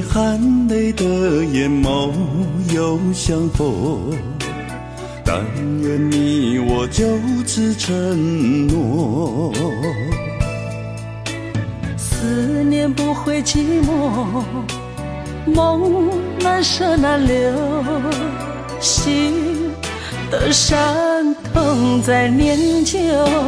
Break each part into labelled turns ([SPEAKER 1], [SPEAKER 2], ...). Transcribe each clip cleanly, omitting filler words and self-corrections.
[SPEAKER 1] 含泪的眼眸又相逢，但愿你我就此承诺。
[SPEAKER 2] 思念不会寂寞，梦难舍难留，心的伤痛在念旧。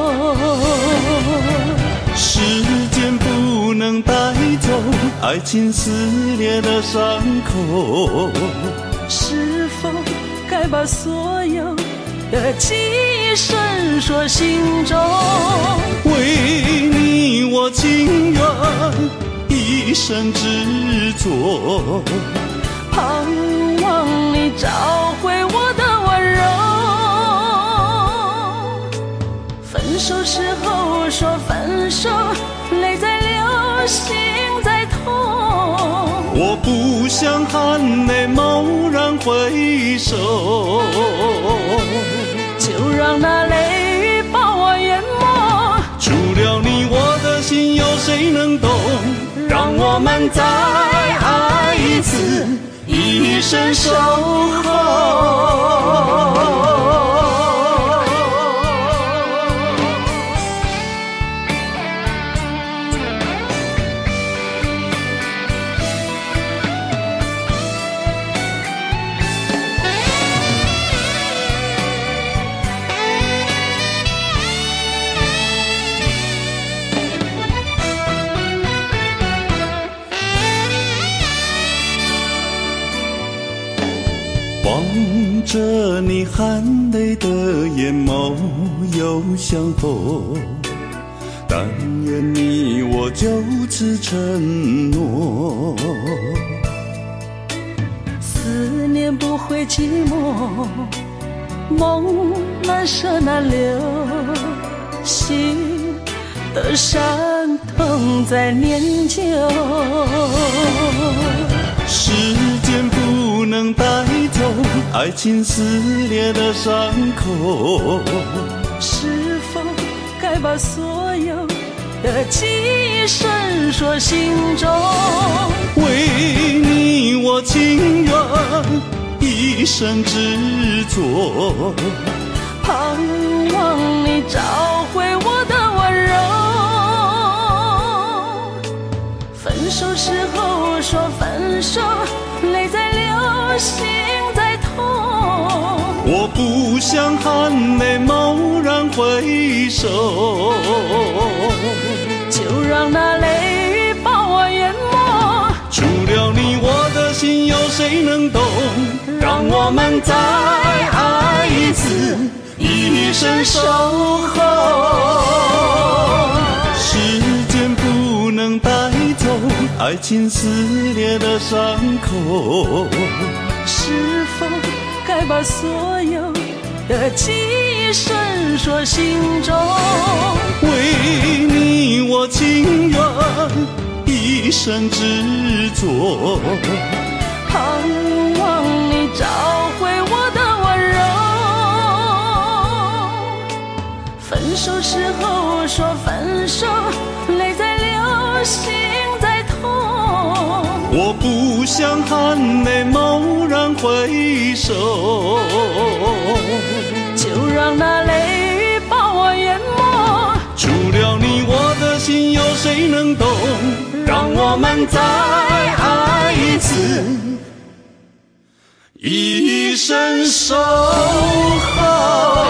[SPEAKER 1] 时间不能带走爱情撕裂的伤口，
[SPEAKER 2] 是否该把所有的记忆深锁心中？
[SPEAKER 1] 为你我情愿一生执着，
[SPEAKER 2] 盼望你找回我的温柔。分手时候说分手，泪在流，心在痛。
[SPEAKER 1] 我不想含泪蓦然回首，
[SPEAKER 2] 就让那泪雨把我淹没。
[SPEAKER 1] 除了你我的心有谁能懂？让我们再爱一次，一生守候。望着你含泪的眼眸又相逢，但愿你我就此承诺。
[SPEAKER 2] 思念不会寂寞，梦难舍难留，心的伤痛在念旧。
[SPEAKER 1] 时间不能带走爱情撕裂的伤口，
[SPEAKER 2] 是否该把所有的记忆深锁心中？
[SPEAKER 1] 为你我情愿一生执着，
[SPEAKER 2] 盼望你找回我的温柔。分手时候说分手，泪在流，心在痛。
[SPEAKER 1] 我不想含泪蓦然回首，
[SPEAKER 2] 就让那泪雨把我淹没。
[SPEAKER 1] 除了你我的心有谁能懂？让我们再爱一次，一生守候。时间不能带走爱情撕裂的伤口，
[SPEAKER 2] 是否该把所有的记忆深锁心中？
[SPEAKER 1] 为你我情愿一生执着，
[SPEAKER 2] 盼望你找回我的温柔。分手时候说分手，泪在流，心在痛。
[SPEAKER 1] 我不想含泪蓦然回首，
[SPEAKER 2] 就让那泪雨把我淹没。
[SPEAKER 1] 除了你我的心有谁能懂？让我们再爱一次，一生守候。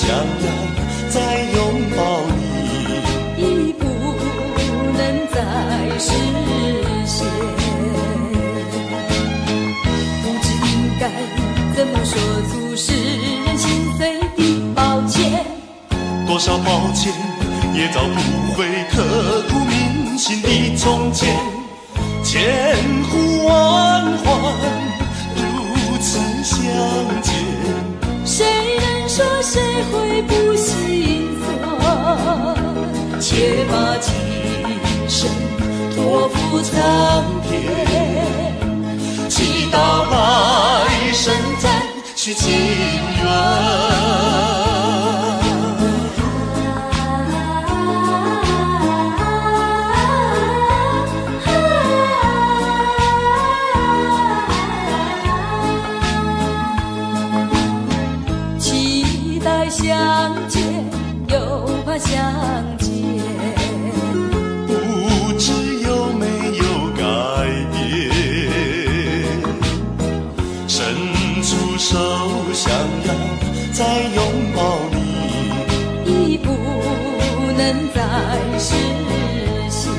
[SPEAKER 1] 想要再拥抱你，
[SPEAKER 2] 已不能再实现。不知应该怎么说出使人心碎的抱歉，
[SPEAKER 1] 多少抱歉也找不回刻骨铭心的从前，千呼万唤如此相见，
[SPEAKER 2] 谁能说谁会不心酸？且把今生托付苍天，祈祷来生再续情缘。相见又怕相见，
[SPEAKER 1] 不知有没有改变，伸出手想要再拥抱你，
[SPEAKER 2] 已不能再实现。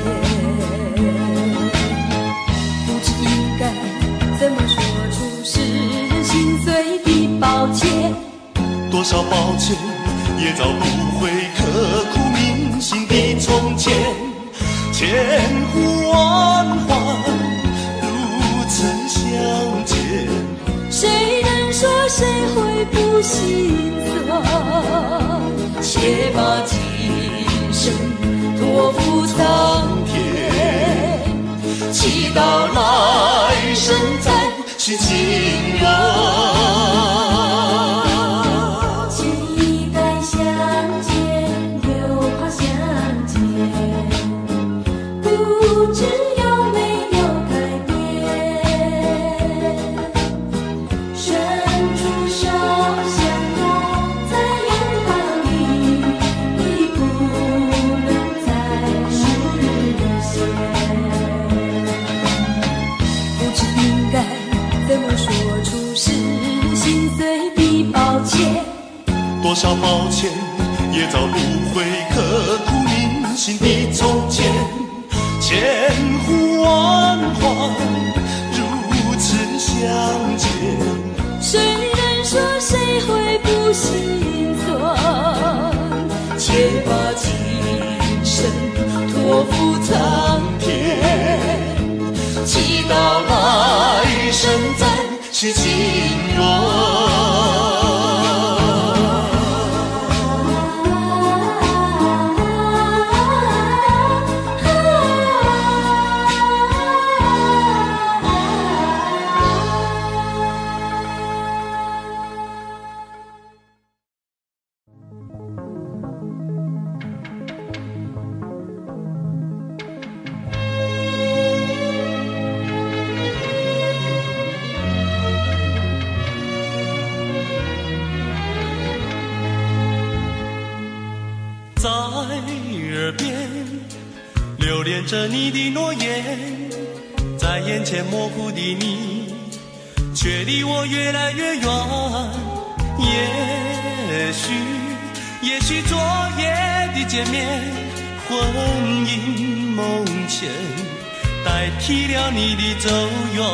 [SPEAKER 2] 不知应该怎么说出使人心碎的抱歉，
[SPEAKER 1] 多少抱歉也找不回刻骨铭心的从前，千呼万唤如此相见，
[SPEAKER 2] 谁能说谁会不心酸？且把今生托付苍天，祈祷来生再续情缘。
[SPEAKER 1] 多少抱歉也找不回刻骨铭心的从前，千呼万唤如此相见，
[SPEAKER 2] 谁能说谁会不心酸？且把今生托付苍天，祈祷来生再续情缘。
[SPEAKER 1] 在耳边留恋着你的诺言，在眼前模糊的你，却离我越来越远。也许昨夜的见面，魂萦梦牵，代替了你的走远。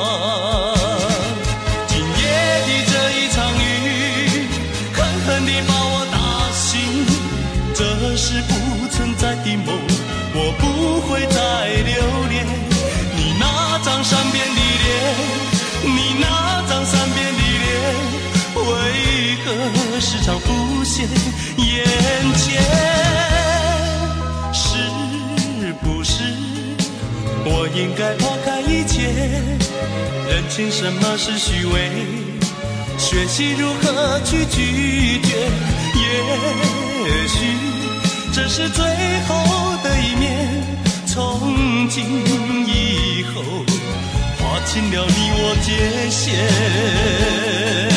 [SPEAKER 1] 今夜的这一场雨，狠狠地把我打醒，这是不存在的梦，我不会再留恋你那张善变的脸，你那张善变的脸，为何时常浮现眼前？是不是我应该抛开一切，认清什么是虚伪，学习如何去拒绝？也许这是最后的一面，从今以后划清了你我界限。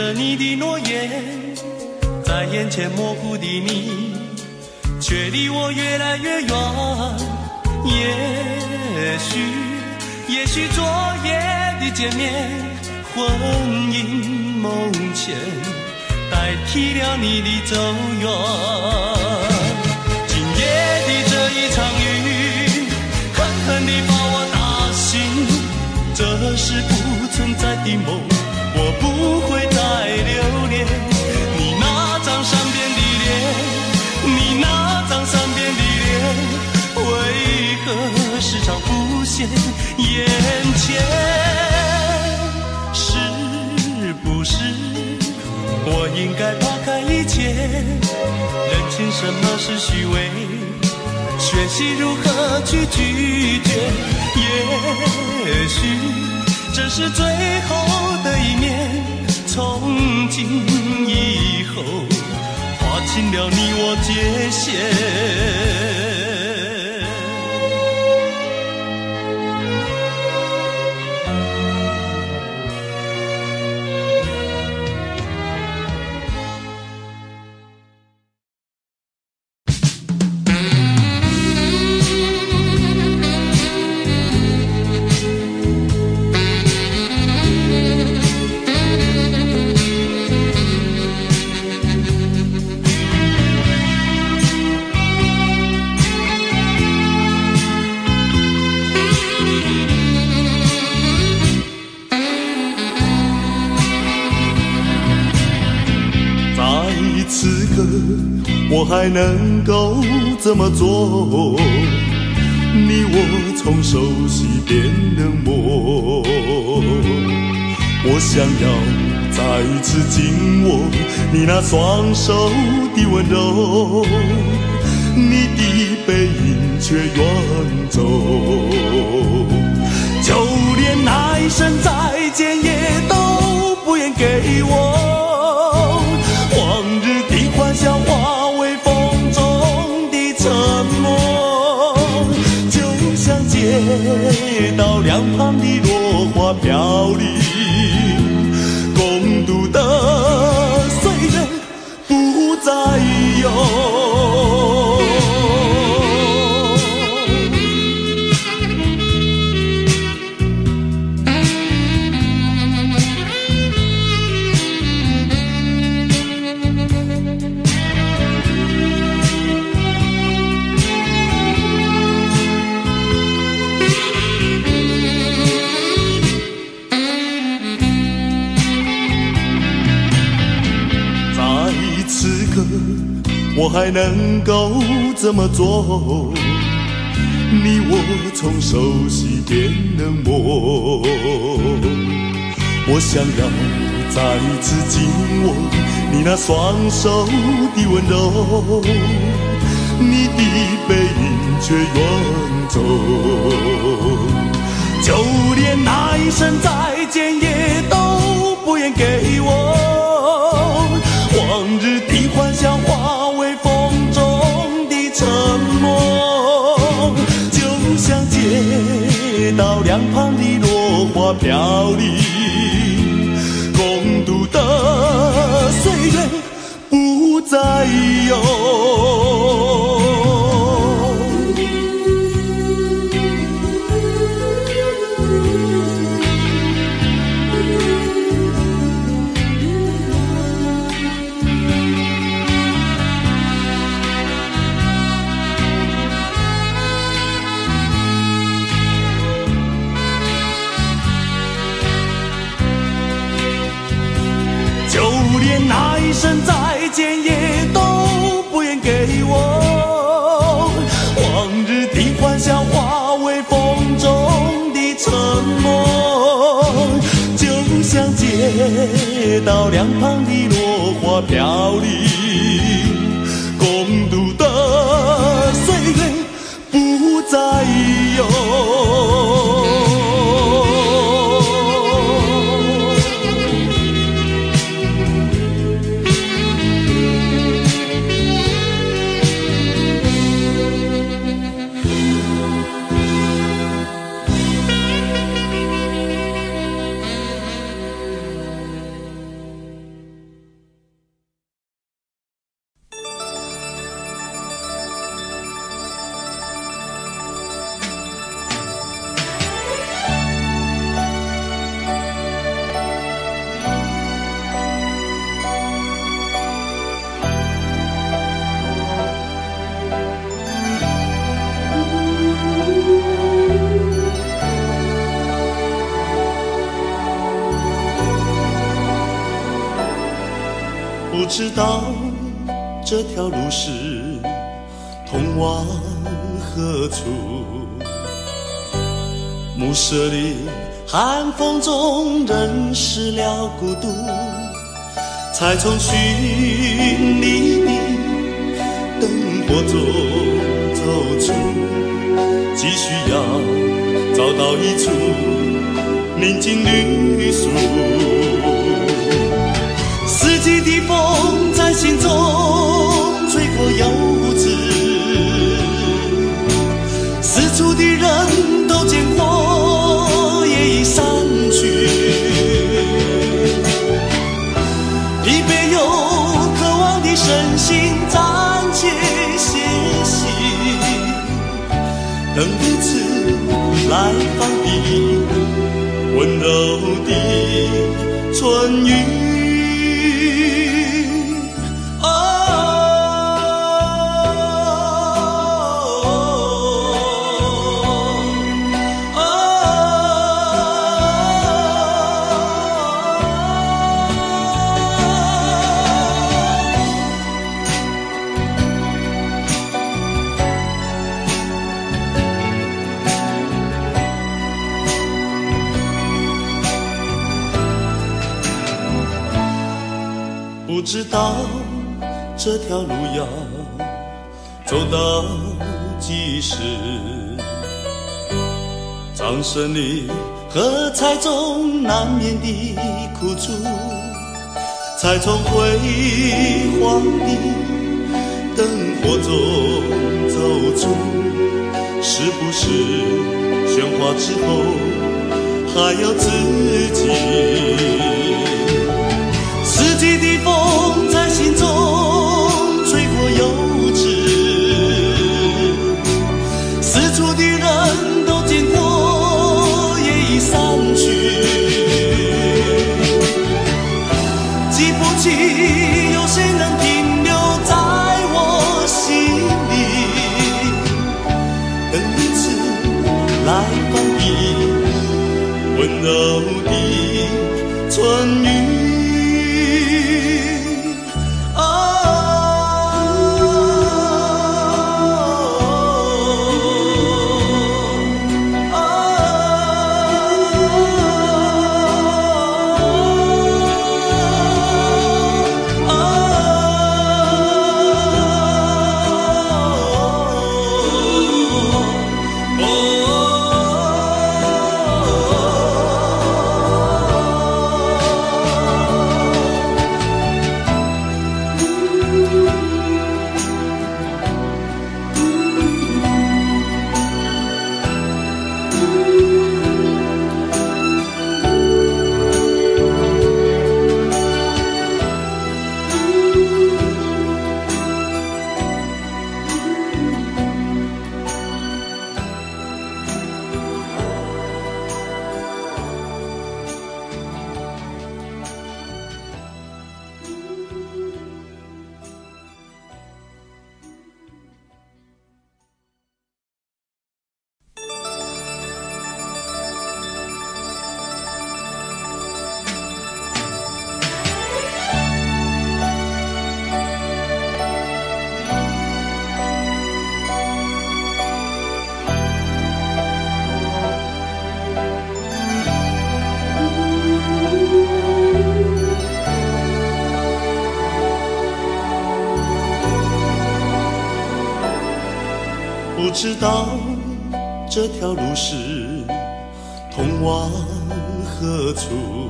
[SPEAKER 1] 着你的诺言，在眼前模糊的你，却离我越来越远。也许昨夜的见面，魂萦梦牵，代替了你的走远。今夜的这一场雨，狠狠地把我打醒，这是不存在的梦，我不会再留恋你那张善变的脸，你那张善变的脸，为何时常浮现眼前？是不是我应该抛开一切，认清什么是虚伪，学习如何去拒绝？也许这是最后的一面，从今以后划清了你我界限。我还能够怎么做？你我从熟悉变冷漠，我想要再次紧握你那双手的温柔，你的背影却远走，就连那一声再见也都不愿给我。往日的欢笑化为风中的沉默，就像街道两旁的落花飘零，共度的岁月不再有。我还能够怎么做？你我从熟悉变冷漠，我想要再次紧握你那双手的温柔，你的背影却远走，就连那一声再见也都不愿给我。往日的欢笑化为风中的沉默，就像街道两旁的落花飘零，共度的岁月不再有。那一声再见也都不愿给我，往日的欢笑化为风中的沉默，就像街道两旁的落花飘零，共度的岁月不再有。 不知道这条路是通往何处。暮色里寒风中认识了孤独，才从绚丽的灯火中走出，急需要找到一处宁静旅宿。四季的风在心中吹过又止，四处的人都见过，也已散去。疲惫又渴望的身心暂且歇息，等一次来访的温柔的春雨。不知道这条路要走到几时，掌声里喝彩中难免的苦楚，才从辉煌的灯火中走出。是不是喧哗之后还有自己？四季的风在心中吹过又止，四处的人都见过，也已散去。记不起有谁能停留在我心里，等一次来访的温柔的春雨。不知道这条路是通往何处，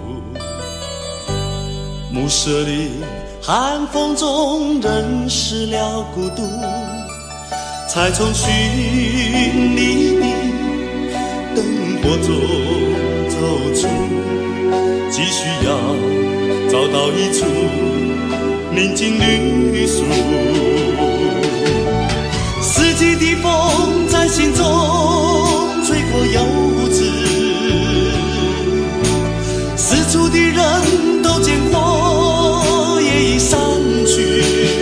[SPEAKER 1] 暮色里寒风中认识了孤独，才从绚丽的灯火中走出，急需要找到一处宁静旅宿。四季的风在心中吹过又止，四处的人都见过，也已散去。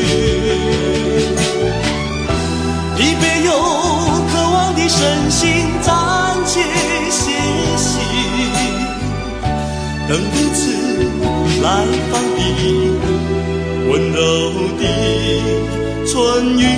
[SPEAKER 1] 疲惫又渴望的身心暂且歇息，等一次来访的温温柔的春雨。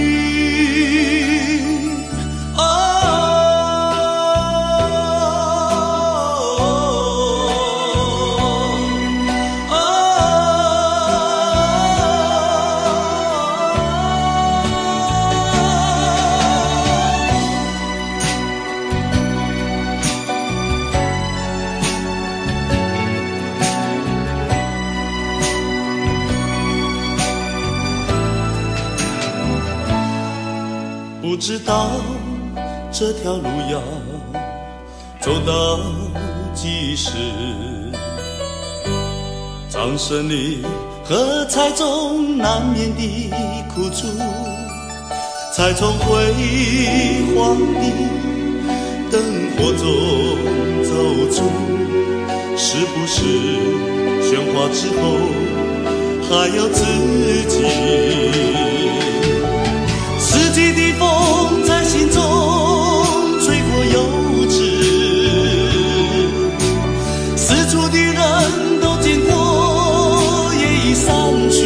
[SPEAKER 1] 不知道这条路要走到几时，掌声里喝彩中难免的苦楚，才从辉煌的灯火中走出，是不是喧哗之后还有自己？四季的风在心中吹过又止，四处的人都经过也已散去，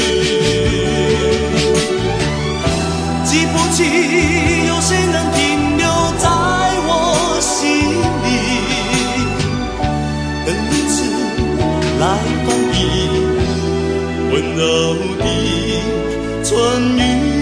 [SPEAKER 1] 记不起有谁能停留在我心里，等一次来访的温柔的春雨。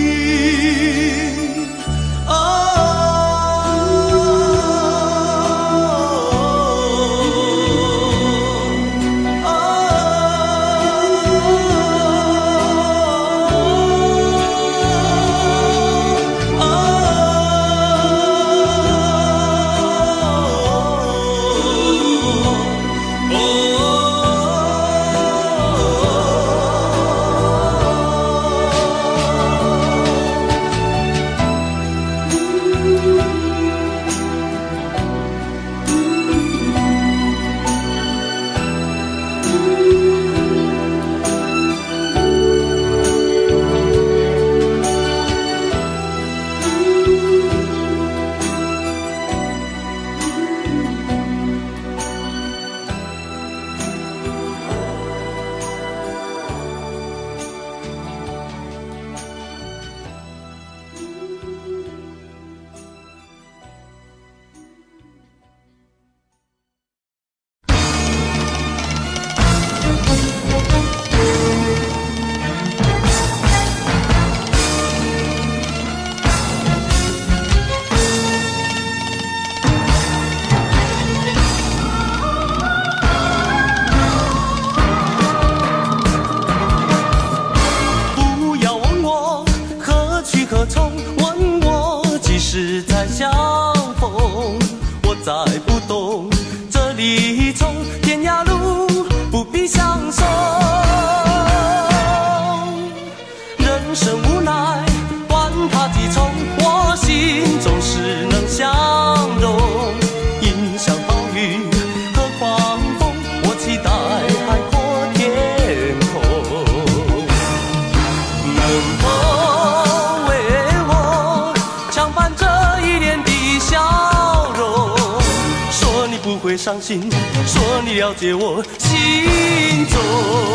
[SPEAKER 3] 伤心，说你了解我心中，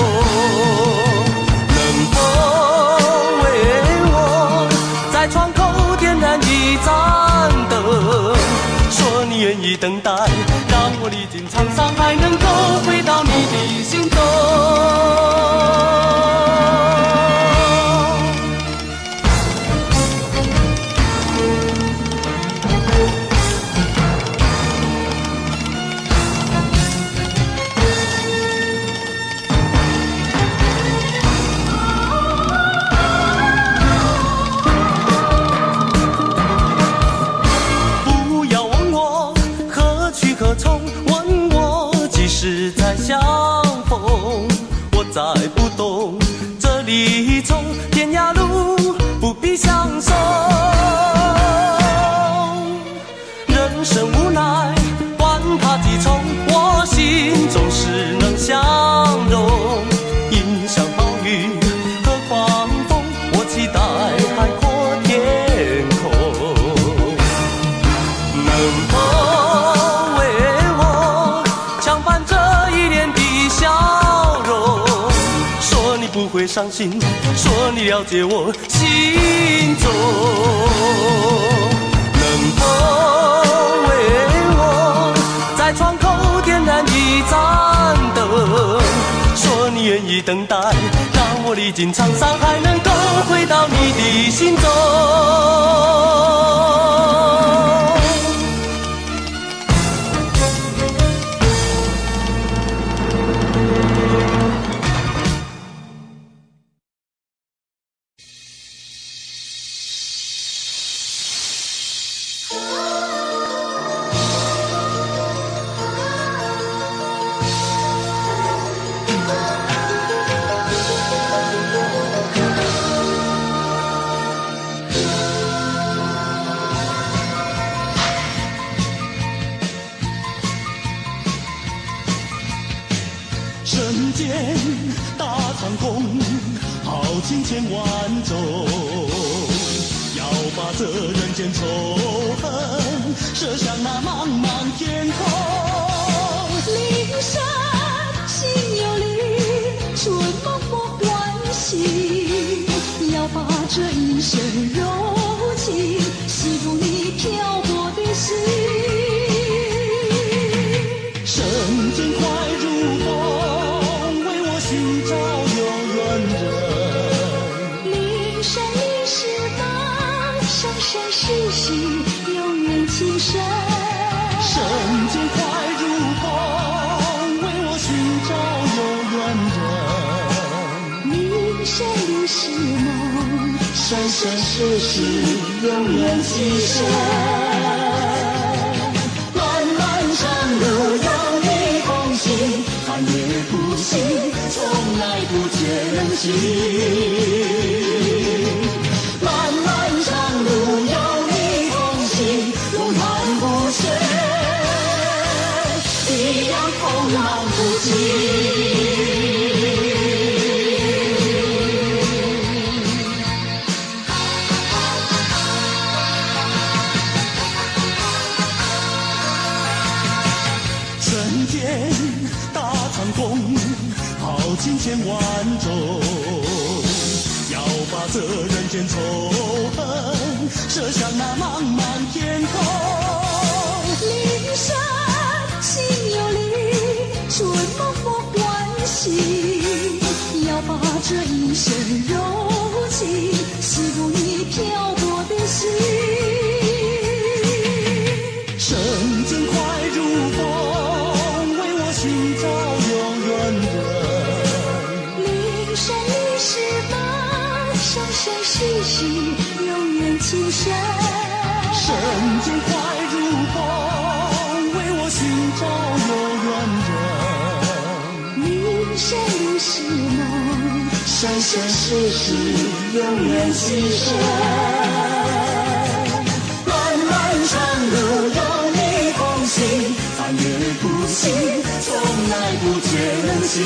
[SPEAKER 3] 能否为我在窗口点燃一盏灯？说你愿意等待，让我历经沧桑，还能够回到你的心中。再不懂，这里从天涯路不必相守。人生无奈，管它几重，我心总是能相容。迎向暴雨和狂风，我期待海阔天空。能否为我相伴这一脸的笑容？ 不会伤心，说你了解我心中。能否为我在窗口点燃一盏灯？说你愿意等待，让我历经沧桑，还能够回到你的心中。
[SPEAKER 1] 人间大长空，豪情千万种，要把这人间仇恨射向那茫茫天空。
[SPEAKER 2] 灵山心有灵，春梦莫欢喜，要把这一生柔情吸入你漂泊的心。
[SPEAKER 1] 时间快如风，为我寻找有缘人。
[SPEAKER 2] 灵山你是那生生世世永远情深。
[SPEAKER 1] 时间快如风，为我寻找有缘人。
[SPEAKER 2] 灵山你是梦，
[SPEAKER 1] 生生世世永远情深。漫漫长路有你同行，翻越不息，从来不觉人心。漫漫长路有你同行，路漫不绝，一样风浪不惊。人间大长空，豪情千万种，要把这人间仇恨射向那茫茫天空。
[SPEAKER 2] 灵山心有灵，春梦莫欢喜，要把这一生柔情吸入你漂泊的心。
[SPEAKER 1] 时间快如风，为我寻找有缘人。
[SPEAKER 2] 灵山你是那生生世世永远情深。
[SPEAKER 1] 时间快如风，为我寻找有缘人。
[SPEAKER 2] 灵山你是梦，
[SPEAKER 1] 生生世世永远情深。漫漫长路有你同行，翻越不息，从来不觉人心。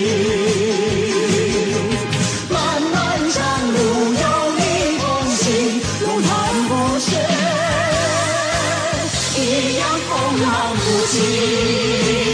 [SPEAKER 1] 漫漫长路有你同行，路漫不绝，一样风浪不惊。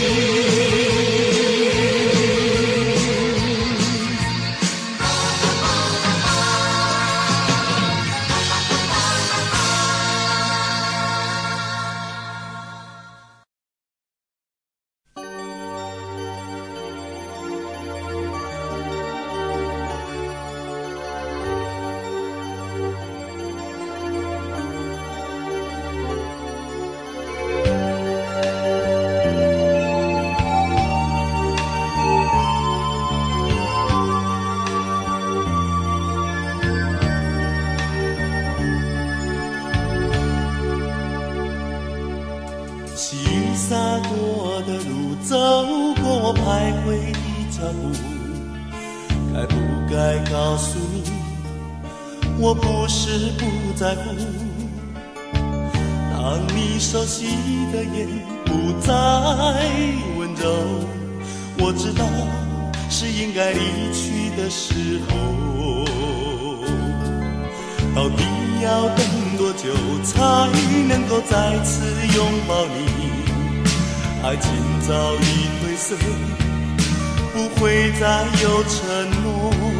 [SPEAKER 3] 心洒过的路，走过徘徊的脚步，该不该告诉你，我不是不在乎。当你熟悉的眼不再温柔，我知道是应该离去的时候。到底要等多久才能够再次拥抱你？爱情早已褪色，不会再有承诺。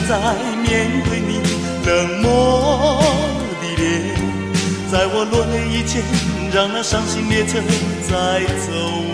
[SPEAKER 3] 再面对你冷漠的脸，在我落泪以前，让那伤心列车载走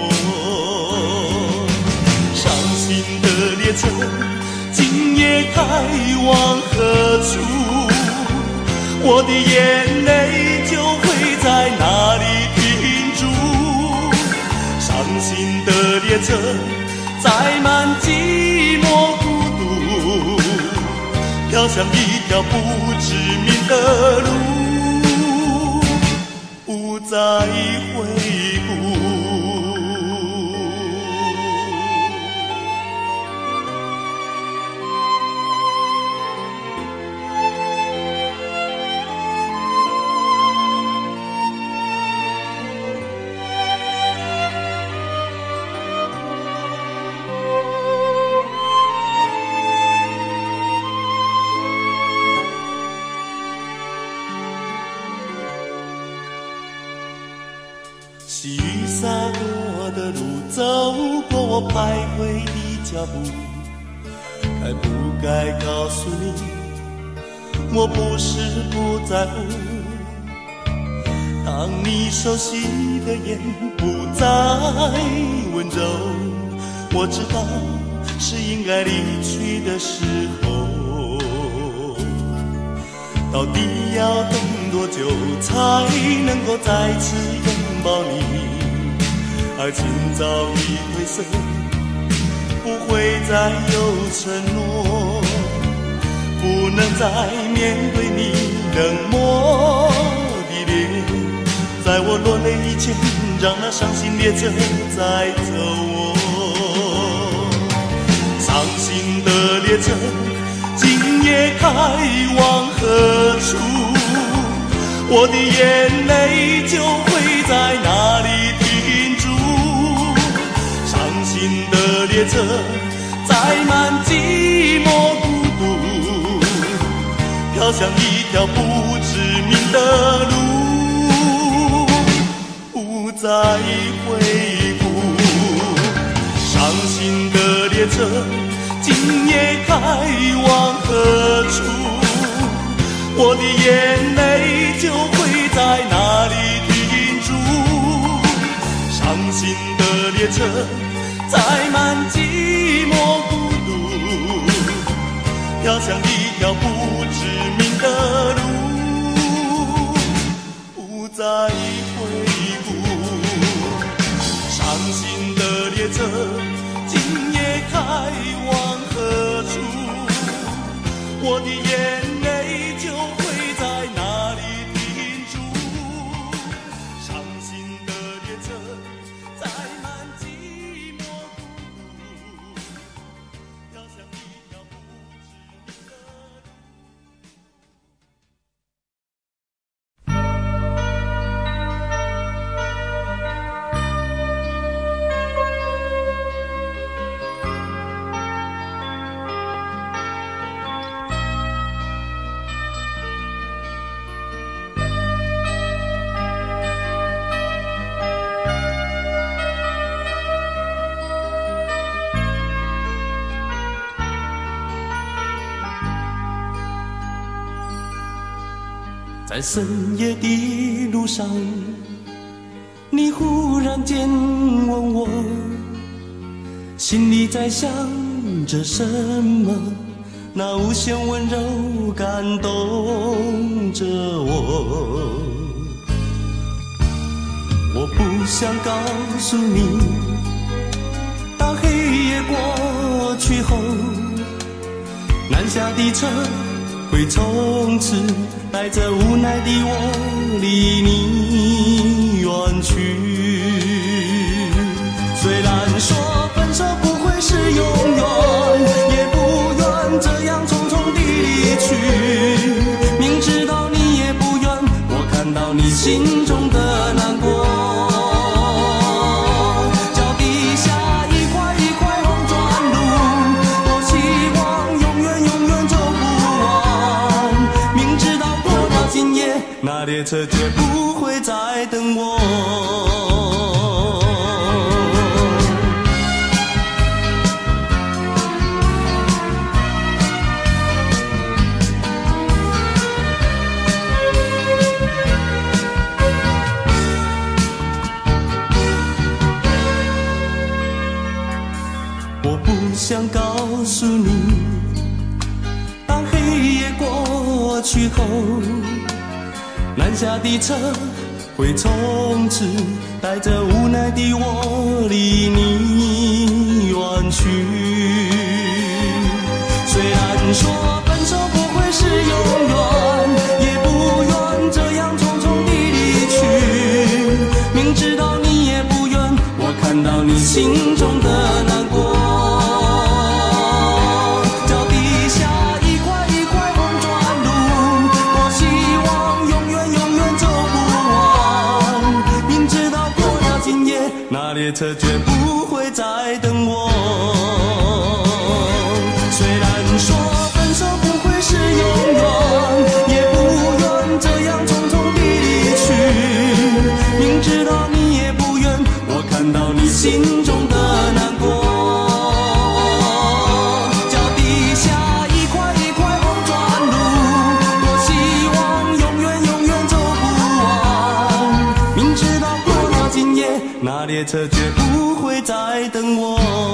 [SPEAKER 3] 我。伤心的列车今夜开往何处？我的眼泪就会在哪里停住？伤心的列车载满寂寞孤独，飘向一条不知名的路，不再回顾。细雨洒过的路，走过我徘徊的脚步，该不该告诉你，我不是不在乎。当你熟悉的眼不再温柔，我知道是应该离去的时候。到底要等多久才能够再次拥抱你？爱情早已褪色，不会再有承诺，不能再面对你冷漠的脸，在我落泪以前，让那伤心列车载走我。伤心的列车今夜开往何处？我的眼泪就会在哪里停住？伤心的列车载满寂寞孤独，飘向一条不知名的路，不再回顾。伤心的列车今夜开往何处？我的眼泪就会在哪里停住？伤心的列车载满寂寞孤独，飘向一条不知名的路，不再回顾。伤心的列车今夜开往何处？我的眼泪就会在哪里停住？伤心的列车载满寂寞孤独，飘向一条不知名的路。在深夜的路上，你忽然间问我，心里在想着什么？那无限温柔感动着我。我不想告诉你，当黑夜过去后，南下的车会从此带着无奈的我离你远去。虽然说分手不会是永远，也不愿这样匆匆地离去。明知道你也不愿我看到你心中的难过。脚底下一块一块红砖路，多希望永远永远走不完。明知道过了今夜，那列车绝不会再等我。 诉你，当黑夜过去后，南下的车会从此带着无奈的我离你远去。虽然说分手不会是永远，也不愿这样匆匆地离去。明知道你也不愿我看到你心中的难过。脚底下一块一块红砖路，多希望永远永远走不完。明知道过了今夜，那列车绝不会再等我。虽然说分手不会是永远，也不愿这样匆匆地离去。明知道你也不愿我看到你心中的难过。脚底下一块一块红砖路，多希望永远永远走不完。明知道过了今夜，那列车绝不会再等我。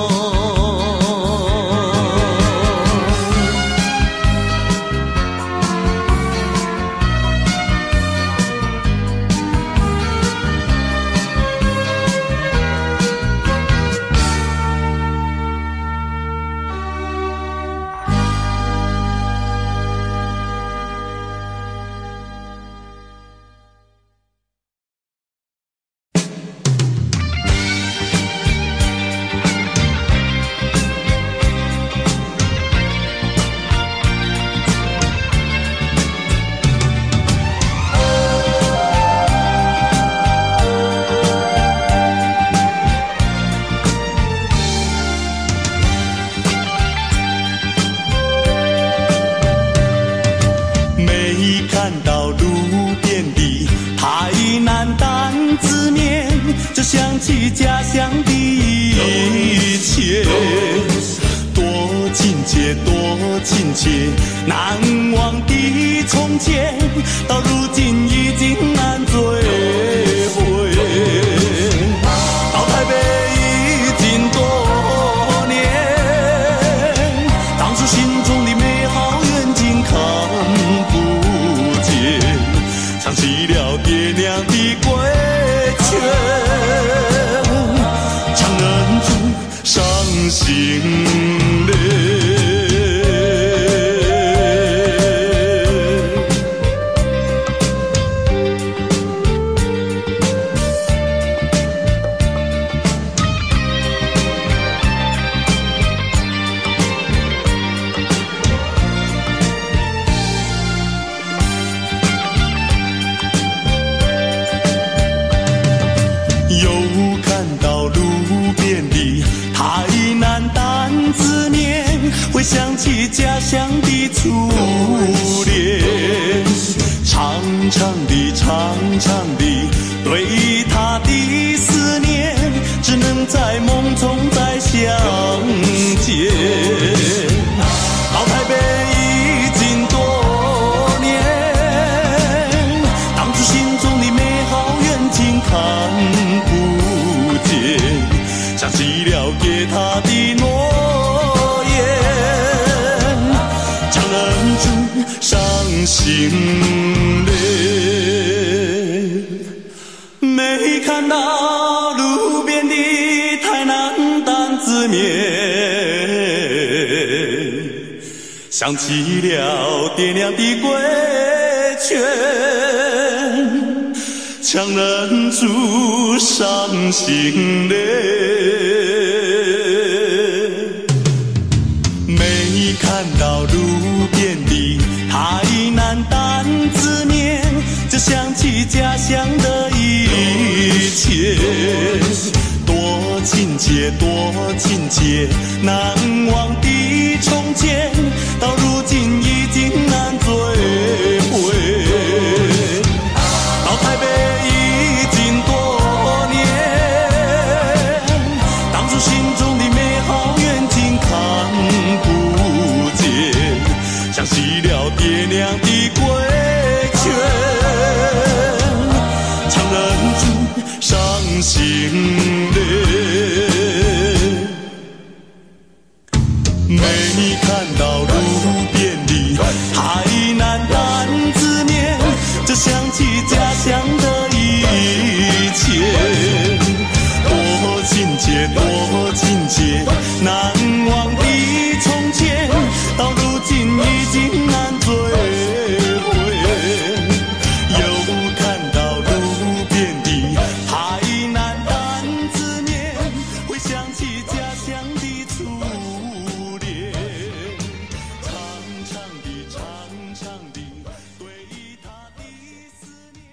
[SPEAKER 3] 想起家乡的一切，多亲切，多亲切，难忘的从前，到如今已经难追回。到台北已经多年，当初心中的美好远景看不见，想起了爹娘的规劝，伤心泪。又看到路边的台南担子面，会想起家乡的初恋，长长的长长的对他的思念，只能在梦中再相见。到台北已经多年，当初心中的美好远景看不见，想起了给他的诺言，将忍住伤心泪。没看到路边的台南担子面，想起了爹娘的规劝，强忍住伤心泪。没看到路边的台南担子面，就想起家乡的一切，多亲切，多亲切，难忘的从前，到如今已经难追回。到台北已经多年，当初心中的美好远景看不见，想起了爹娘的规劝，强忍住伤心泪。
[SPEAKER 1] 你看到路边的海南担子面，就想起家乡的一切，多亲切，多亲切，难忘的从前，到如今已经难追回。又看到路边的海南担子面，会想起家乡的初恋，长长的，长长的，对他的思念。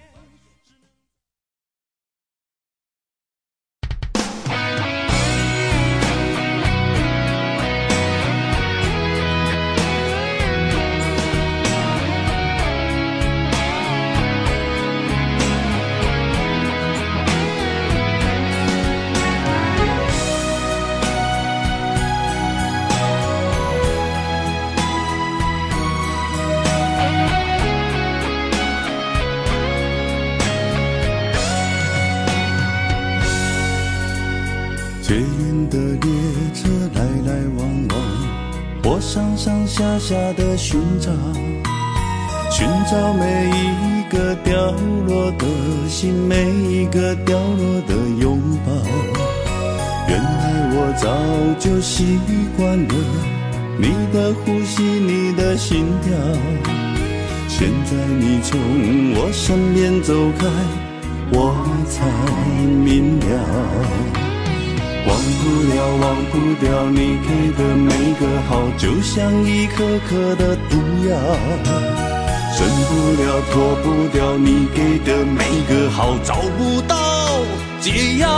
[SPEAKER 1] 捷运的列车来来往往，我上上下下的寻找，寻找每一个掉落的心，每一个掉落的拥抱。原来我早就习惯了你的呼吸，你的心跳。现在你从我身边走开，我才明了。忘不了，忘不掉你给的每个好，就像一颗颗的毒药。伸不了，脱不掉你给的每个好，找不到解药。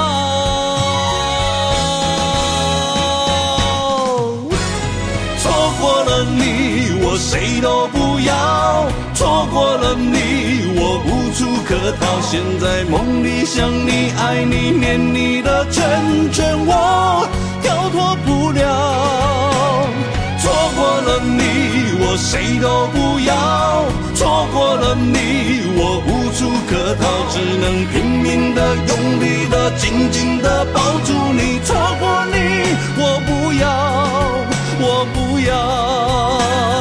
[SPEAKER 1] 错过了你，我谁都不要。错过了你，我无处可逃。现在梦里想你，爱你，念你的圈圈，我跳脱不了。错过了你，我谁都不要。错过了你，我无处可逃，只能拼命的、用力的、紧紧的抱住你。错过你，我不要，我不要。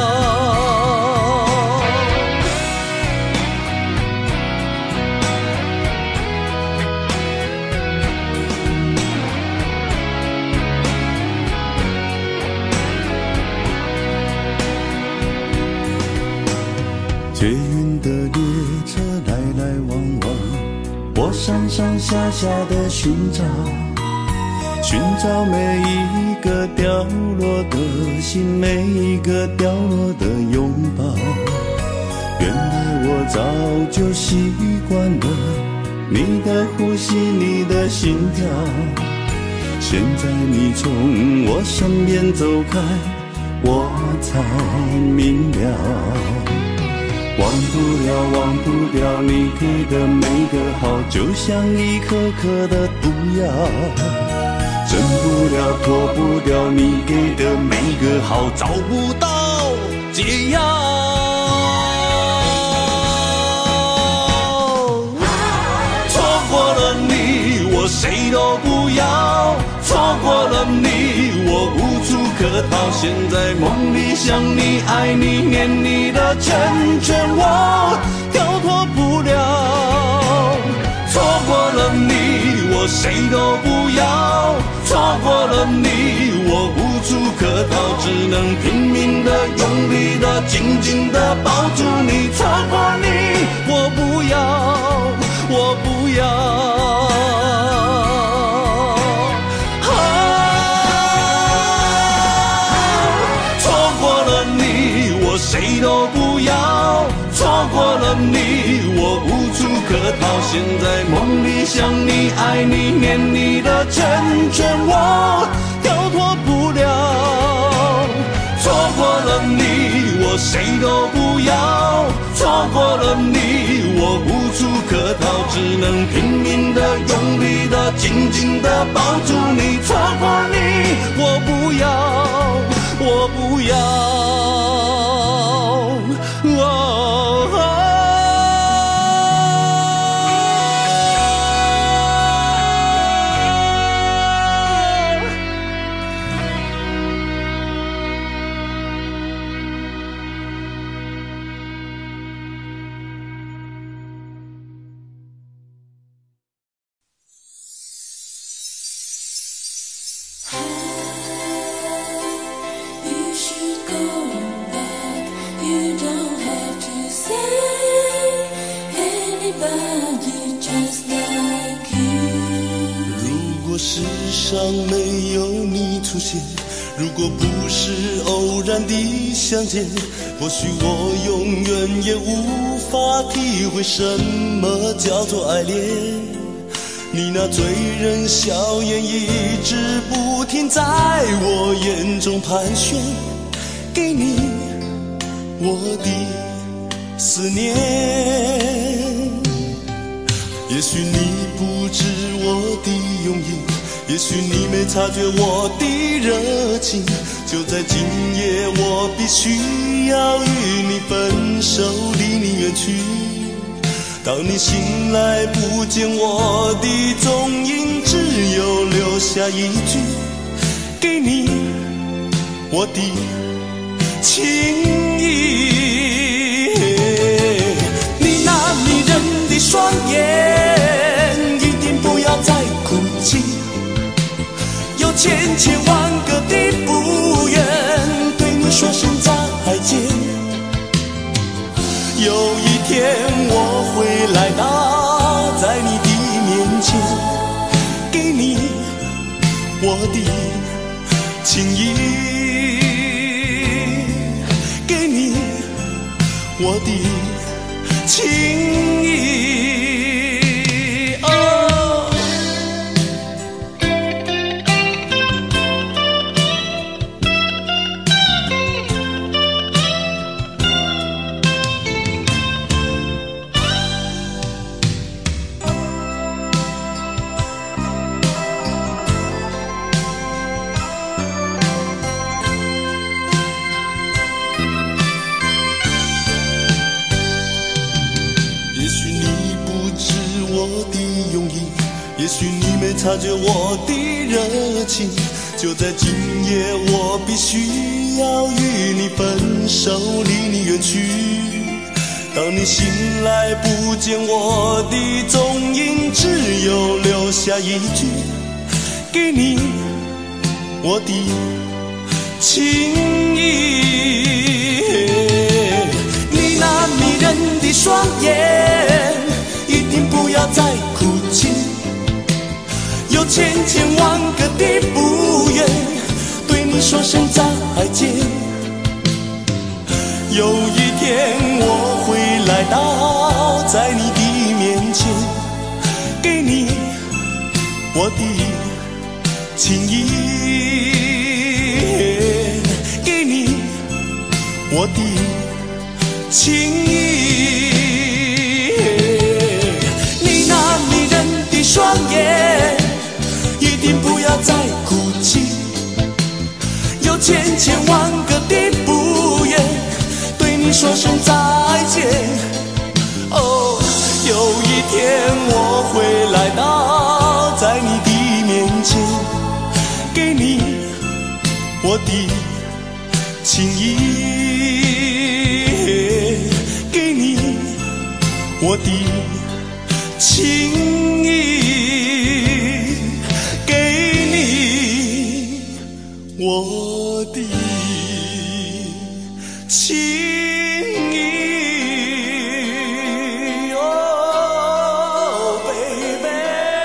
[SPEAKER 1] 捷运的列车来来往往，我上上下下的寻找，寻找每一个掉落的心，每一个掉落的拥抱。原来我早就习惯了你的呼吸，你的心跳。现在你从我身边走开，我才明了。忘不了，忘不掉你给的每个好，就像一颗颗的毒药。挣不了，脱不掉你给的每个好，找不到解药。错过了你，我谁都不要。错过了你，我无处可逃。现在梦里想你，爱你，念你的圈圈，我跳脱不了。错过了你，我谁都不要。错过了你，我无处可逃，只能拼命的、用力的、紧紧的抱住你。错过你，我不要，我不要。谁都不要。错过了你，我无处可逃。现在梦里想你，爱你，念你的圈圈，我跳脱不了。错过了你，我谁都不要。错过了你，我无处可逃，只能拼命的、用力的、紧紧的抱住你。错过你，我不要，我不要。 世上没有你出现，如果不是偶然的相见，或许我永远也无法体会什么叫做爱恋。你那醉人笑颜一直不停在我眼中盘旋，给你我的思念。也许你不知我的用意，也许你没察觉我的热情，就在今夜我必须要与你分手，离你远去。当你醒来不见我的踪影，只有留下一句给你我的情意。你那迷人的双眼，一定不要再哭泣，有千千万个的不愿对你说声再见。有一天我会来到在你的面前，给你我的情意，给你我的情意。也许你没察觉我的热情，就在今夜我必须要与你分手，离你远去。当你醒来不见我的踪影，只有留下一句给你我的情意。你那迷人的双眼，一定不要再哭泣，有千千万个的不愿对你说声再见。有一天我会来到在你的面前，给你我的情意，给你我的情意。你那迷人的双眼，一定不要再哭泣，有千千万个的不愿对你说声再见。哦，有一天我会来到在你的面前，给你我的情意，给你我的情意，我的情意。哦 baby，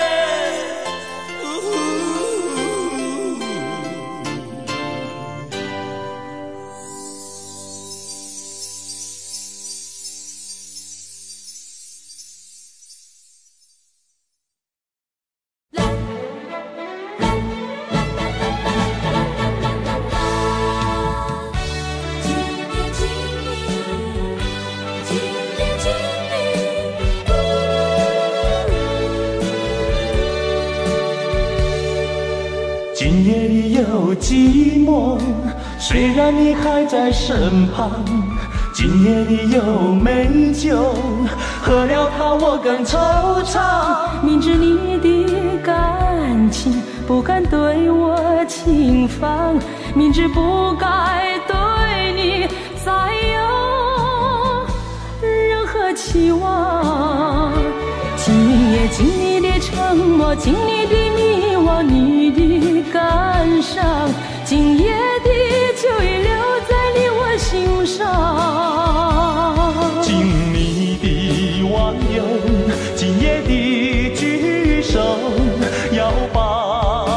[SPEAKER 3] 今夜里有寂寞，虽然你还在身旁。今夜里有美酒，喝了它我更惆怅。
[SPEAKER 2] 明知你的感情不敢对我轻放，明知不该对你再有任何期望。今夜经你的沉默，经你的迷惘，你的感伤，今夜的酒已留在你我心上。
[SPEAKER 3] 敬你的忘忧，今夜的举手，要把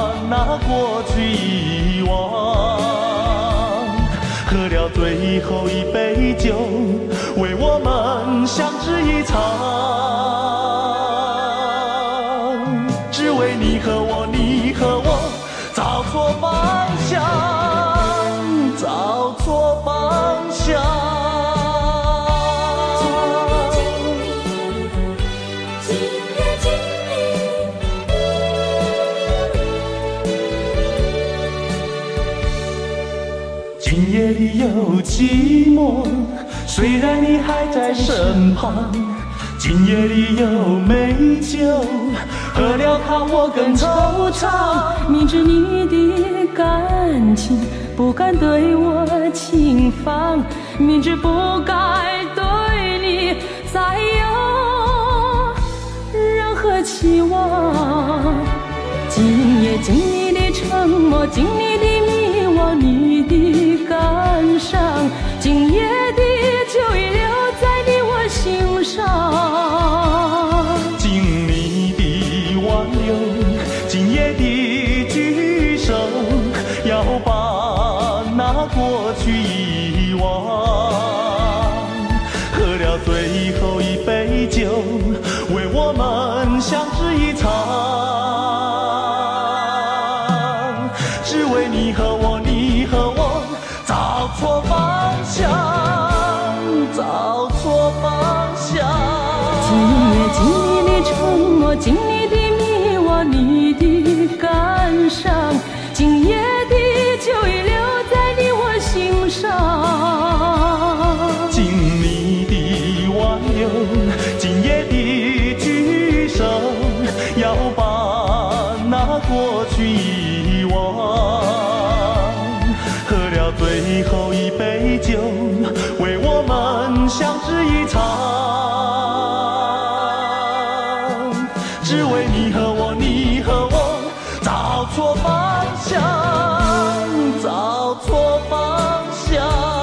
[SPEAKER 1] 喝了最后一杯酒，为我们相知一场，只为你和我，你和我找错方向，找错方向。今夜里有寂寞，虽然你还在身旁。今夜里有美酒，喝了它我更惆怅。
[SPEAKER 2] 明知你的感情不敢对我轻放，明知不该对你再有任何期望。今夜经你的沉默，经你的迷惘，你的感伤，今夜的酒已留在你我心上。
[SPEAKER 1] 经你的挽留，今夜的聚首，要把那过去遗忘。喝了最后一杯酒，为我们相知一场，只为你和我，你和我找错方向，找错方向。
[SPEAKER 2] 今夜经你的沉默，经你的迷惘，你的感伤，今夜的酒已留在你我心上。
[SPEAKER 1] 经你的挽留，今夜的聚首，要把那过去遗忘。喝了最后一杯酒，为我们相知一场，只为你和我，你和我找错方向，找错方向。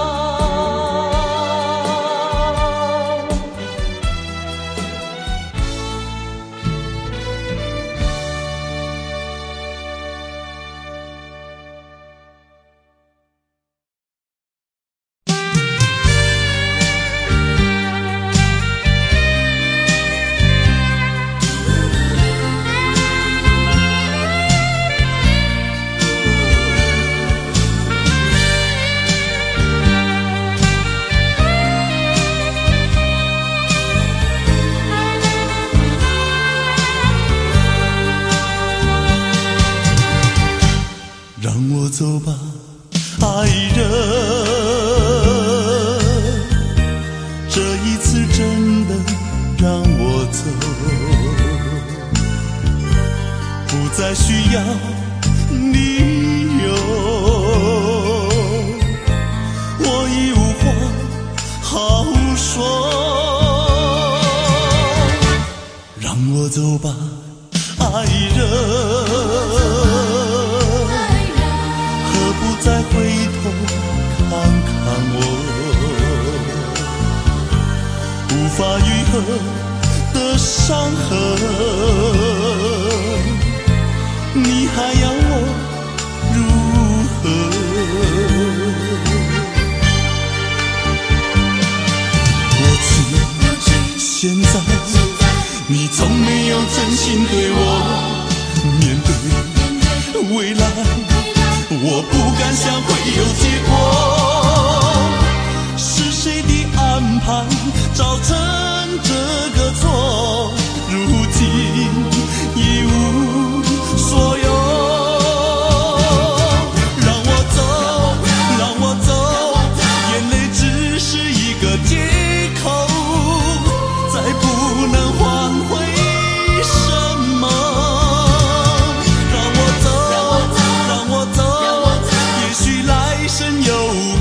[SPEAKER 1] 让我走吧，爱人，这一次真的让我走，不再需要理由，我已无话好说。让我走吧，爱人，再回头看看我，无法愈合的伤痕，你还要我如何？过去、现在，你从没有真心对我，面对未来，我不敢想会有结果，是谁的安排造成这个错？如今一无所有，让我走，让我走，眼泪只是一个借口，再不能换回什么。让我走，让我走，也许来生有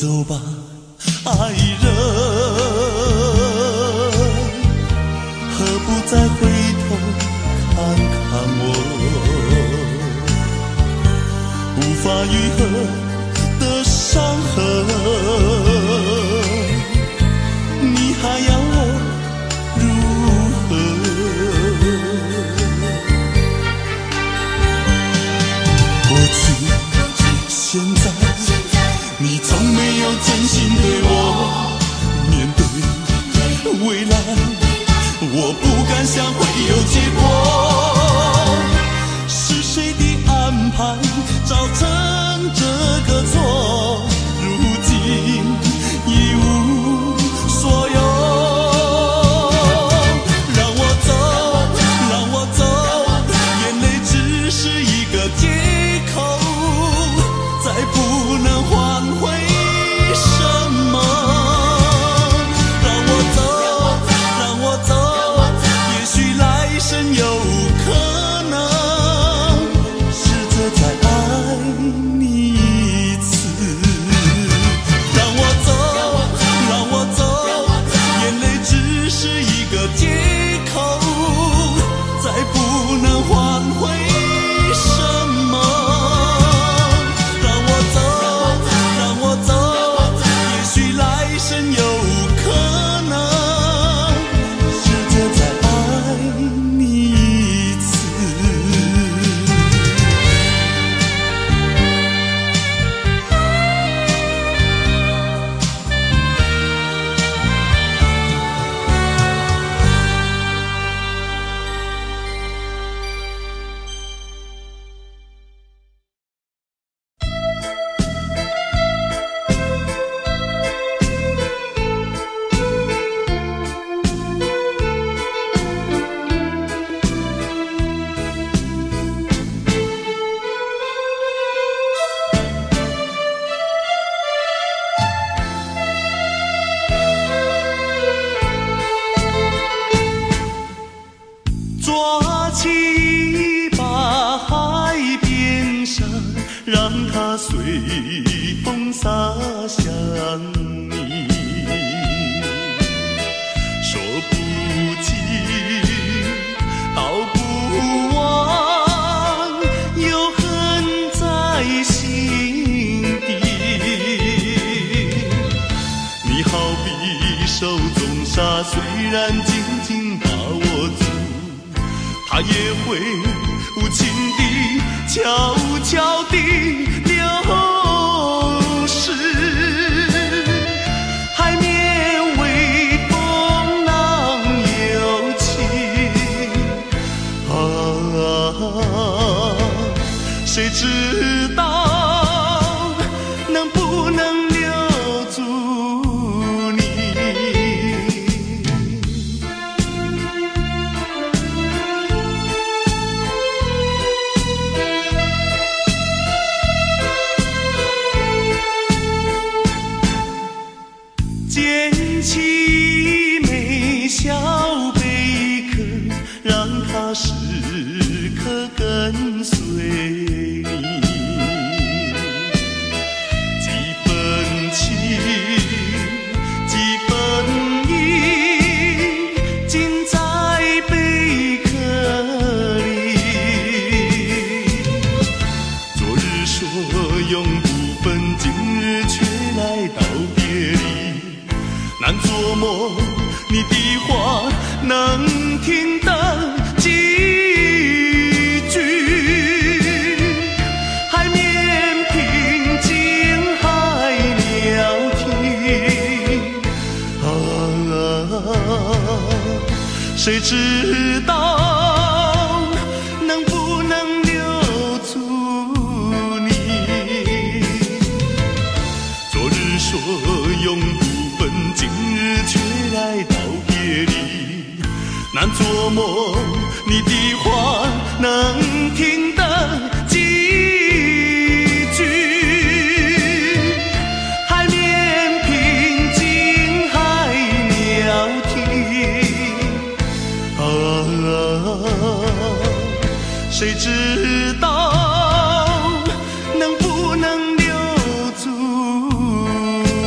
[SPEAKER 1] 走吧，爱人，何不再回头看看我？无法愈合的伤痕，你还要我如何？过去，现在，你从没有真心对我。面对未来，我不敢想会有结果。是谁的安排造成这个错？如今一无所有。让我走，让我走，眼泪只是一个借口，再不能换回什么。让我走，让我走，也许来生有可能试着再爱你一次。让我走，让我走，眼泪只是一个借口，再不能换回什么。让我走，让我走，也许来生有可能试着再爱你一次。抓起一把海边沙，让它随风洒向你。说不清，道不完，又恨在心底。你好比手中沙，虽然紧紧把握住，它也会无情地、悄悄地流逝。海面微风浪有情，谁知道能不能留住你？捡起眉笑贝壳，让它时刻跟随你。几分情，几分意，尽在贝壳里。昨日说永不分，今日却来道别离。难琢磨你的话能听得几句。海面平静海鸟听，谁知道能不能留住你？昨日说永不分，今日却来道别离。难琢磨你的话能听得几句。海面平静海鸟听，谁知道能不能留住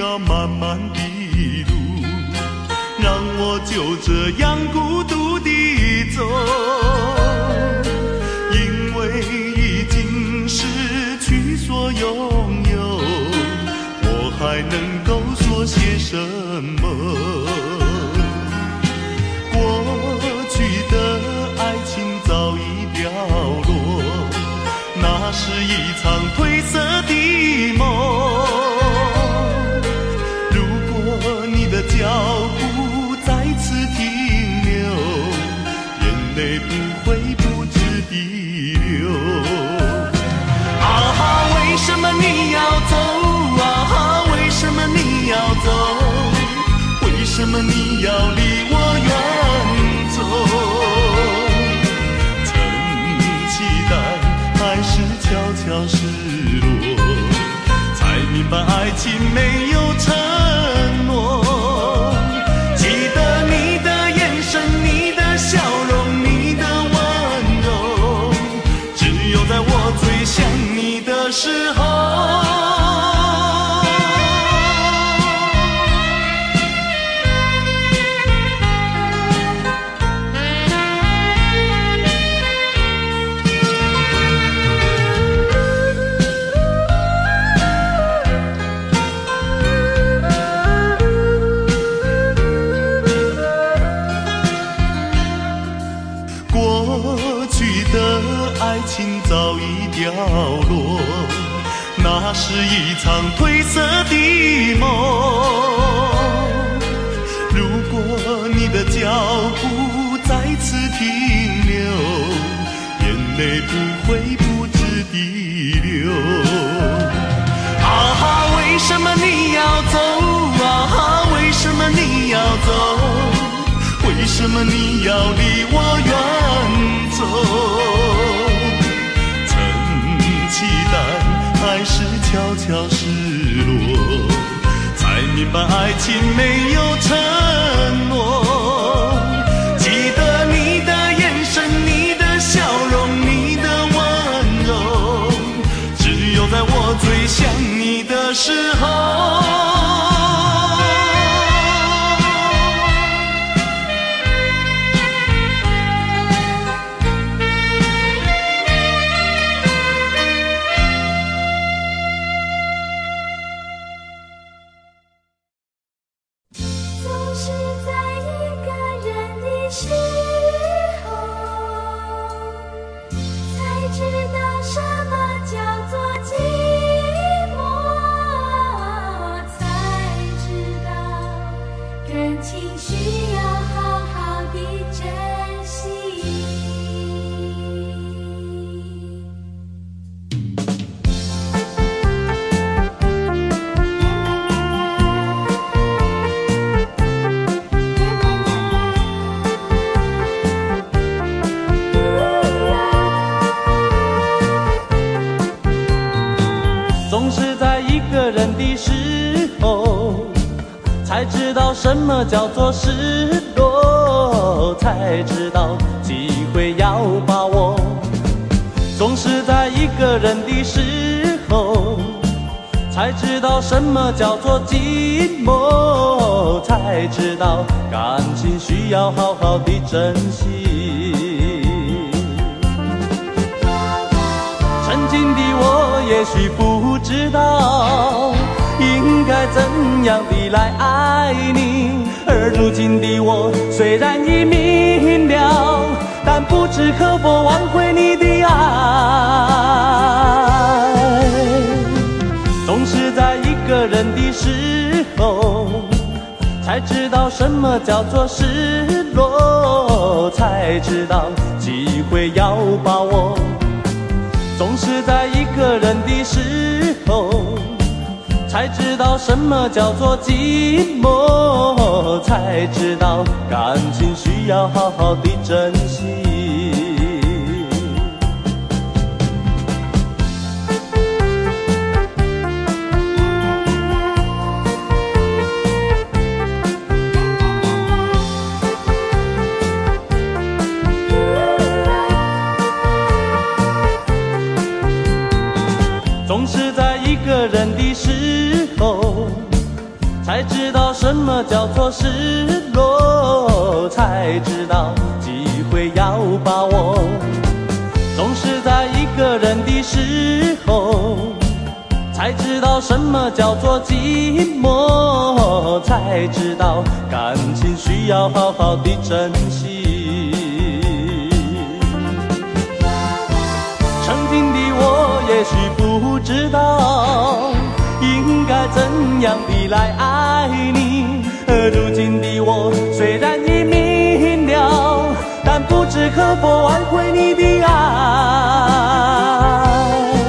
[SPEAKER 1] 条漫漫的路，让我就这样孤独地走，因为已经失去所拥有，我还能够说些什么？过去的爱情早已凋落，那是一场褪色的梦。如果你的脚步再次停留，眼泪不会不止地流。啊哈，为什么你要走？啊哈，为什么你要走？为什么你要离我远走？曾期待还是悄悄失落，才明白爱情没有承诺。记得你的眼神，你的笑容，你的温柔，只有在我最想你的时候。爱情早已凋落，那是一场褪色的梦。如果你的脚步再次停留，眼泪不会不止地流。啊哈，为什么你要走？啊哈，为什么你要走？为什么你要离我远走？期待还是悄悄失落，才明白爱情没有承诺。记得你的眼神，你的笑容，你的温柔，只有在我最想你的时候。
[SPEAKER 3] 才知道什么叫做失落，才知道机会要把握。总是在一个人的时候，才知道什么叫做寂寞，才知道感情需要好好的珍惜。曾经的我也许不知道应该怎样的来爱你，而如今的我虽然已明了，但不知可否挽回你的爱。总是在一个人的时候，才知道什么叫做失落，才知道机会要把握。总是在一个人的时候，才知道什么叫做寂寞，才知道感情需要好好的珍惜。总是在一个人的时候， 么叫做失落，才知道机会要把握。总是在一个人的时候，才知道什么叫做寂寞，才知道感情需要好好的珍惜。曾经的我也许不知道应该怎样的来爱你，而如今的我虽然已明了，但不知可否挽回你的爱。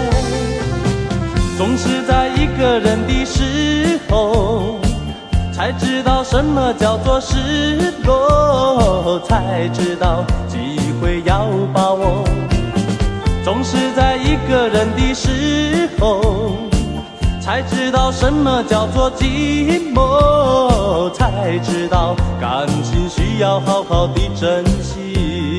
[SPEAKER 3] 总是在一个人的时候，才知道什么叫做失落，才知道机会要把握。总是在一个人的时候，才知道什么叫做寂寞，才知道感情需要好好的珍惜。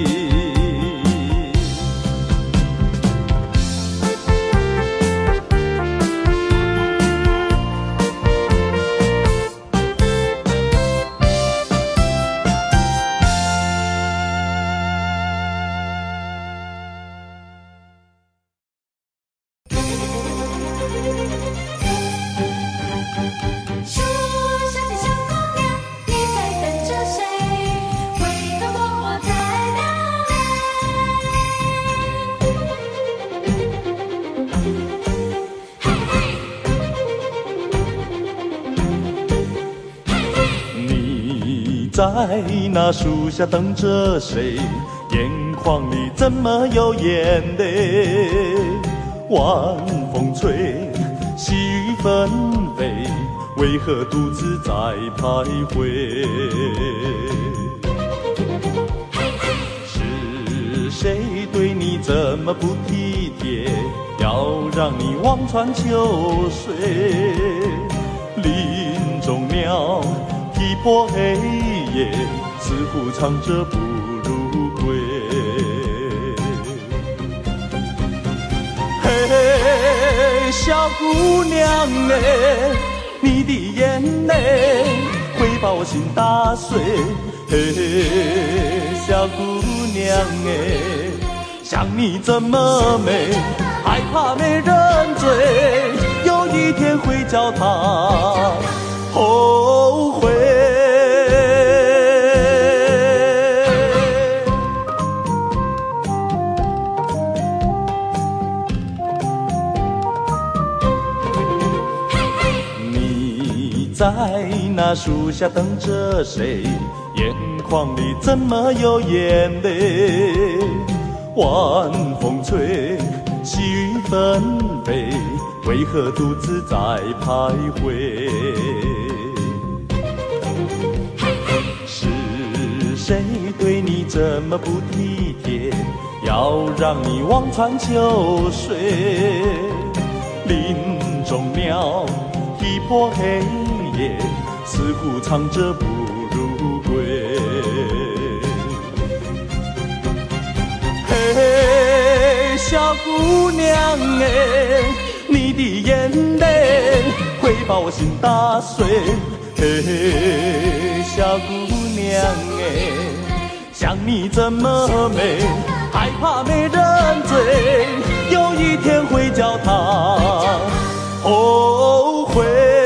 [SPEAKER 3] 在那树下等着谁？眼眶里怎么有眼泪？晚风吹，细雨纷飞，为何独自在徘徊？是谁对你这么不体贴？要让你望穿秋水？林中鸟踢破黑夜，似乎唱着不如归。嘿嘿，小姑娘哎，你的眼泪会把我心打碎。嘿嘿，小姑娘哎，像你这么美，害怕没人追，有一天会叫她后悔。在那树下等着谁？眼眶里怎么有眼泪？晚风吹，细雨纷飞，为何独自在徘徊？是谁对你这么不体贴？要让你望穿秋水？林中鸟踢破黑夜，似乎唱着不如归。嘿嘿，小姑娘哎，你的眼泪会把我心打碎。嘿嘿，小姑娘哎，像你这么美，害怕没人追，有一天会叫她后悔。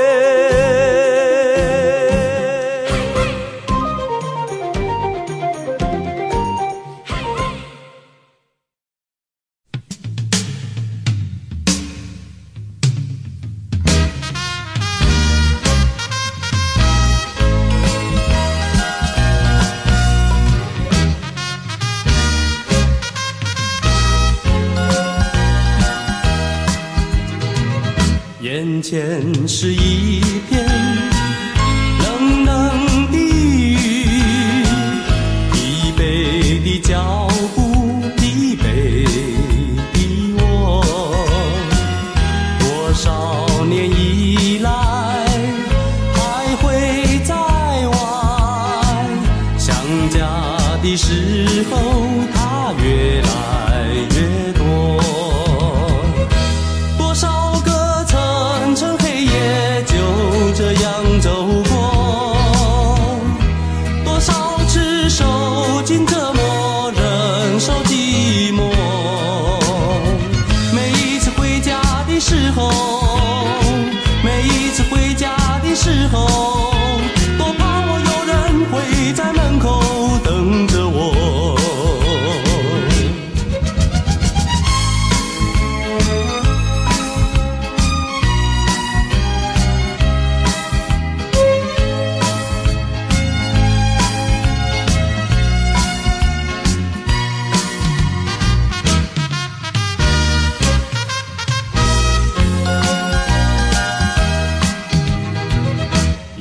[SPEAKER 3] 眼前是一片冷冷的雨，疲惫的脚步，疲惫的我，多少年以来徘徊在外，想家的时候它越来越多。多少个层层黑夜就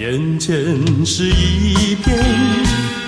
[SPEAKER 1] 眼前是一片